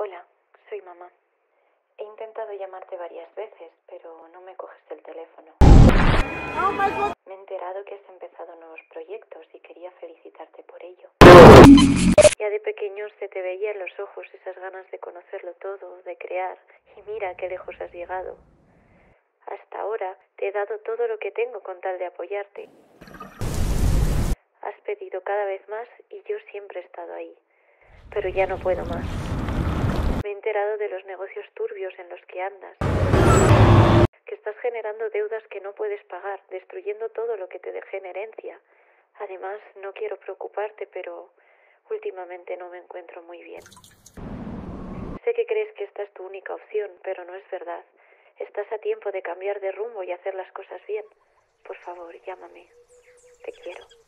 Hola, soy mamá. He intentado llamarte varias veces, pero no me coges el teléfono. Me he enterado que has empezado nuevos proyectos y quería felicitarte por ello. Ya de pequeño se te veía en los ojos esas ganas de conocerlo todo, de crear, y mira qué lejos has llegado. Hasta ahora te he dado todo lo que tengo con tal de apoyarte. Has pedido cada vez más y yo siempre he estado ahí, pero ya no puedo más. Me he enterado de los negocios turbios en los que andas, que estás generando deudas que no puedes pagar, destruyendo todo lo que te dejé en herencia. Además, no quiero preocuparte, pero últimamente no me encuentro muy bien. Sé que crees que esta es tu única opción, pero no es verdad. Estás a tiempo de cambiar de rumbo y hacer las cosas bien. Por favor, llámame. Te quiero.